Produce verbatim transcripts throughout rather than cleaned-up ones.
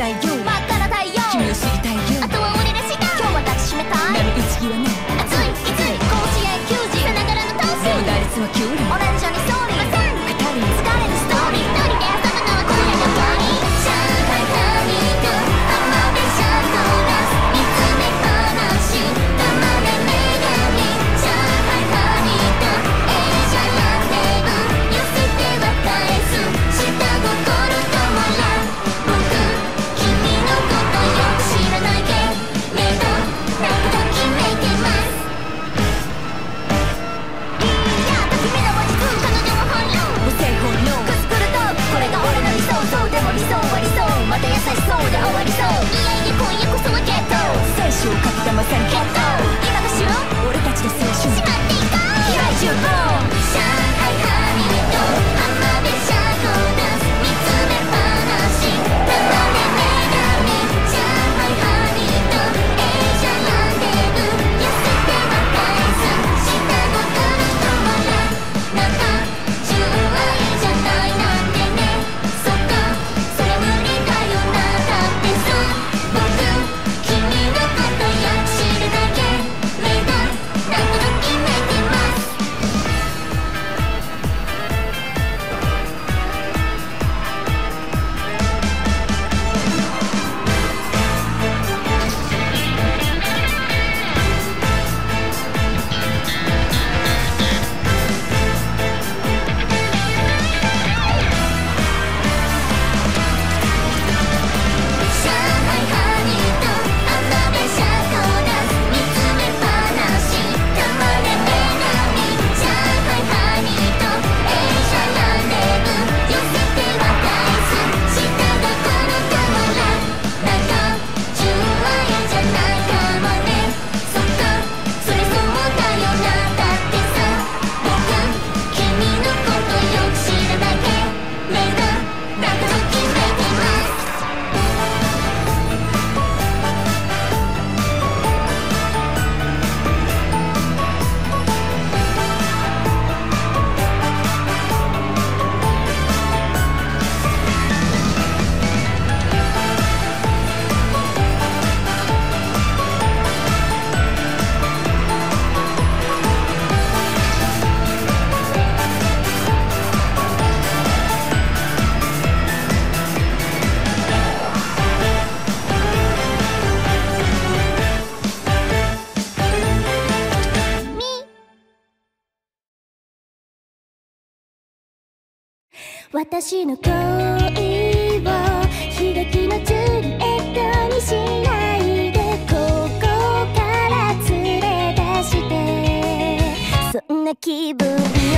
ないよ真っ赤な太陽君を知りたいよあとは俺らしか今日は抱きしめたい波打ち際の熱いきつい甲子園球児さながらの闘志でも打率はきゅうりオレンジに総理語り疲れるストーリー一人で遊ぶのは今夜の終わり上海ハニーと浜辺シャトラス見つめっぱなし玉で女神上海ハニーとエリシャランデブ寄せては返す下心止まらん僕君のことよく知らないけれど泣くと決めてますいやと君の落ち着く彼女は本能無線本能くすくるとこれが俺の理想そうでも理想は理想また優しそうで終わりそういやいや今夜こそはゲット選手をかけたまさにゲット今が旬俺たちの青春しまっていこう平井十分上海ハニーと浜辺シャトダンス見つめっぱなし玉で女神上海ハニーとエリシャランデブ寄せては返す下心止まらん中中愛じゃないなんてねそっかそれ無理だよなだってさ僕君のことよく知るだけれど泣くと決めてます上海ハニーと浜辺シャトダンス見つめっぱなし玉で女神上海ハニーとエリシャランデブ寄せては返す下心止まらん中中愛じゃないかもねそっかそれそうだよなだってさ僕君のことよく知るだけれど泣くと決めてます私の恋を悲劇のジュリエットにしないでここから連れ出してそんな気分よ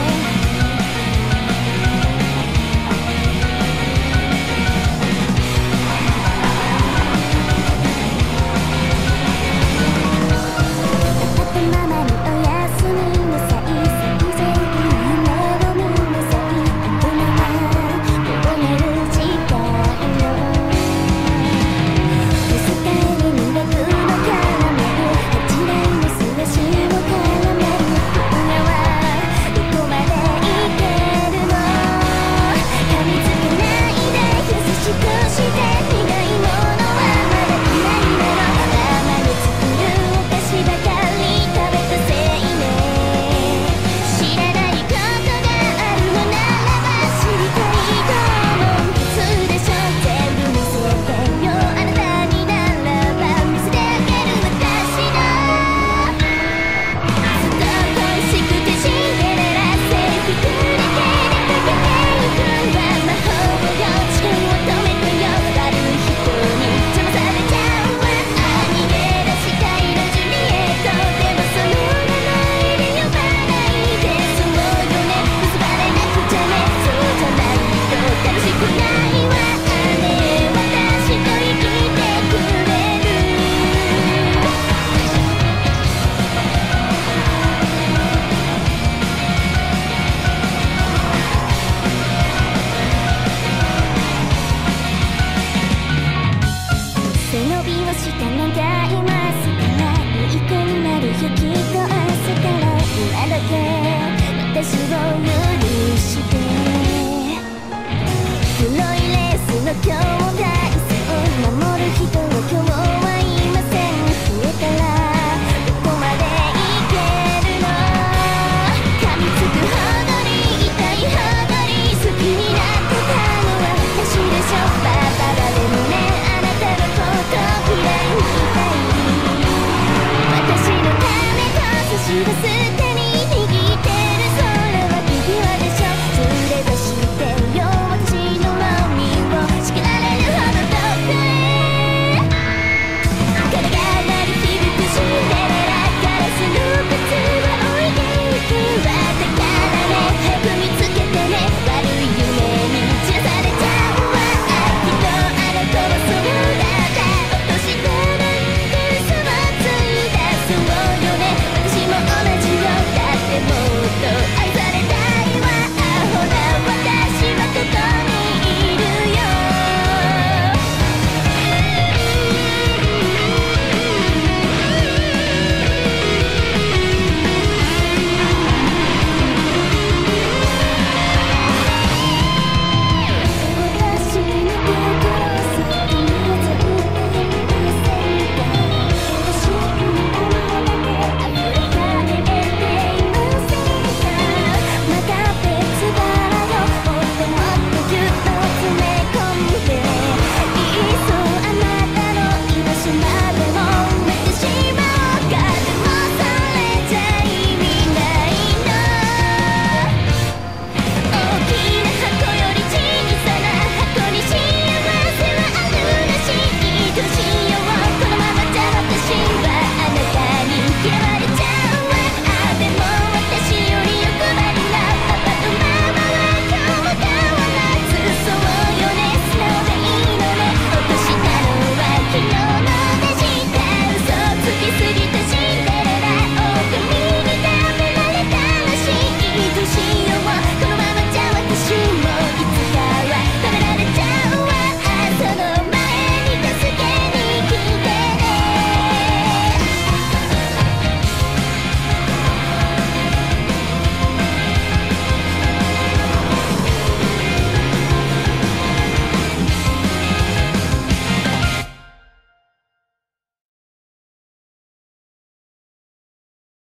たままにおやすみなさい最善夢を見なさいこのままどうなる時間よ世界に魅力の絡める八大の素足を絡める今夜はどこまでいけるの噛みつけないで優しくして苦いものはまだいないのたまに作るお菓子ばかり食べたせいね知らないことがあるのならば知りたいと思う普通でしょ全部見せてよあなたにならば見せてあげる私のずっと恋しくてシンデレラセーフくだけでかけてゆくは魔法よ時間を止めてよ悪い人に邪魔されちゃうわ逃げ出したいのジュリエットでもその名前で呼ばないでそうよね結ばれなくちゃねそうじゃないと楽しくないわね私と生きてくれる背伸びをしたのが今すからいい子になるよきっと朝から今だけ私を許して